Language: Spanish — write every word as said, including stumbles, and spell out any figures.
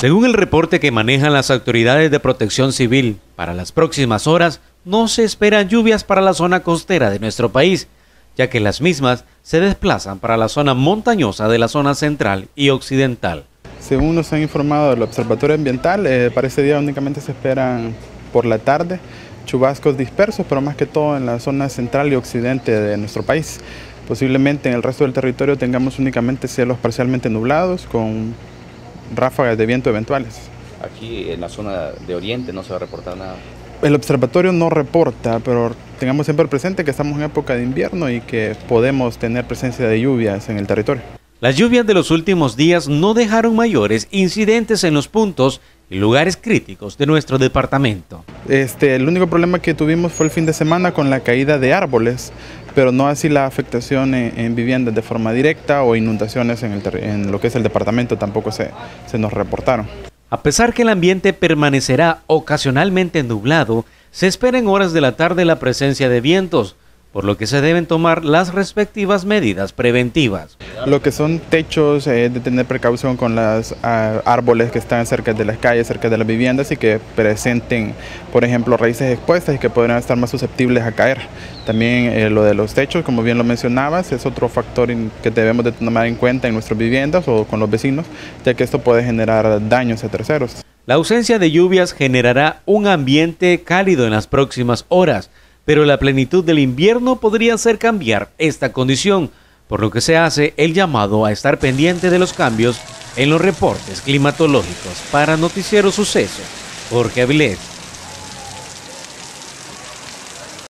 Según el reporte que manejan las autoridades de protección civil, para las próximas horas no se esperan lluvias para la zona costera de nuestro país, ya que las mismas se desplazan para la zona montañosa de la zona central y occidental. Según nos han informado del Observatorio Ambiental, eh, para este día únicamente se esperan por la tarde chubascos dispersos, pero más que todo en la zona central y occidente de nuestro país. Posiblemente en el resto del territorio tengamos únicamente cielos parcialmente nublados con ráfagas de viento eventuales. Aquí en la zona de oriente no se va a reportar nada. El observatorio no reporta, pero tengamos siempre presente que estamos en época de invierno y que podemos tener presencia de lluvias en el territorio. Las lluvias de los últimos días no dejaron mayores incidentes en los puntos y lugares críticos de nuestro departamento. Este, el único problema que tuvimos fue el fin de semana con la caída de árboles, pero no así la afectación en, en viviendas de forma directa o inundaciones en, el, en lo que es el departamento tampoco se, se nos reportaron. A pesar que el ambiente permanecerá ocasionalmente nublado, se espera en horas de la tarde la presencia de vientos, por lo que se deben tomar las respectivas medidas preventivas. Lo que son techos, eh, de tener precaución con los uh, árboles que están cerca de las calles, cerca de las viviendas y que presenten, por ejemplo, raíces expuestas y que podrían estar más susceptibles a caer. También eh, lo de los techos, como bien lo mencionabas, es otro factor que debemos de tomar en cuenta en nuestras viviendas o con los vecinos, ya que esto puede generar daños a terceros. La ausencia de lluvias generará un ambiente cálido en las próximas horas, pero la plenitud del invierno podría hacer cambiar esta condición, por lo que se hace el llamado a estar pendiente de los cambios en los reportes climatológicos. Para Noticiero Suceso, Jorge Avilés.